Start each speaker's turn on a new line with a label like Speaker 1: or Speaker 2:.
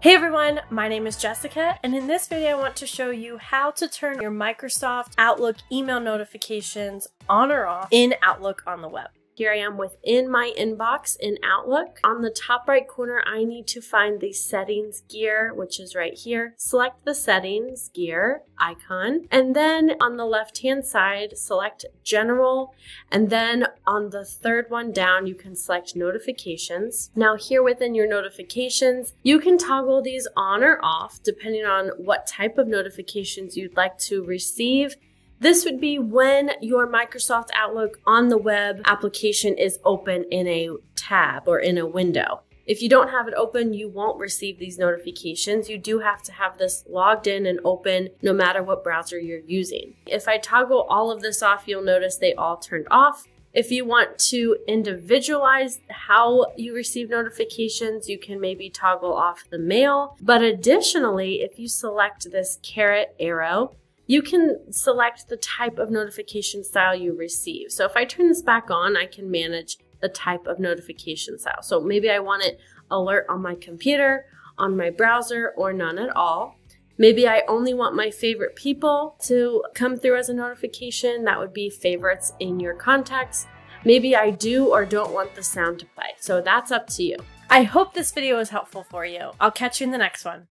Speaker 1: Hey everyone, my name is Jessica, and in this video I want to show you how to turn your Microsoft Outlook email notifications on or off in Outlook on the web. Here I am within my inbox in Outlook. On the top right corner, I need to find the settings gear, which is right here. Select the settings gear icon, and then on the left-hand side, select general, and then on the third one down, you can select notifications. Now here within your notifications, you can toggle these on or off depending on what type of notifications you'd like to receive. This would be when your Microsoft Outlook on the web application is open in a tab or in a window. If you don't have it open, you won't receive these notifications. You do have to have this logged in and open no matter what browser you're using. If I toggle all of this off, you'll notice they all turned off. If you want to individualize how you receive notifications, you can maybe toggle off the mail. But additionally, if you select this caret arrow, you can select the type of notification style you receive. So if I turn this back on, I can manage the type of notification style. So maybe I want it alert on my computer, on my browser, or none at all. Maybe I only want my favorite people to come through as a notification. That would be favorites in your contacts. Maybe I do or don't want the sound to play. So that's up to you. I hope this video was helpful for you. I'll catch you in the next one.